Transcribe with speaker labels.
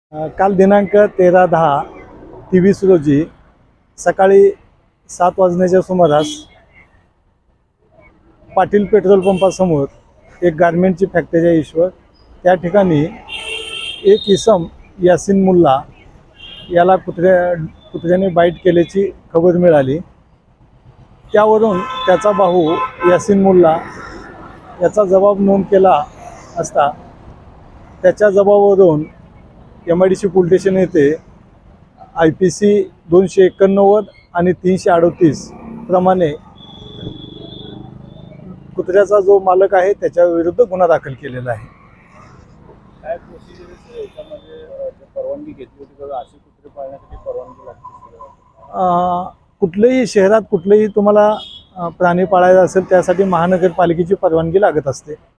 Speaker 1: काल दिनांक 13/10/23 रोजी सकाळी 7 वाजण्याच्या सुमारास पाटील पेट्रोल पंपासमोर एक गारमेंटची फॅक्टरी आहे ईश्वर, त्या ठिकाणी एक इसम यासिन मुल्ला याला कुत्र्याने बाईट केल्याची खबर मिळाली। त्यावरून त्याचा भाऊ यासिन मुल्ला याचा जबाब नोंद केला असता त्याच्या जबाबावरून MIDC पोलीस स्टेशन येथे IPC 289 आणि 338 प्रमाणे कुत्र्याचा जो मालक आहे त्याच्या विरुद्ध गुन्हा दाखल केलेला आहे।
Speaker 2: काय प्रोसिजर याच्यामध्ये परवानगी घेतली होती का अशी कुत्रे पाळण्यासाठी परवानगी लागते?
Speaker 1: कुठल्याही शहरात कुठलेही तुम्हाला प्राणी पाळायचा असेल त्यासाठी महानगरपालिकेची परवानगी लागत असते।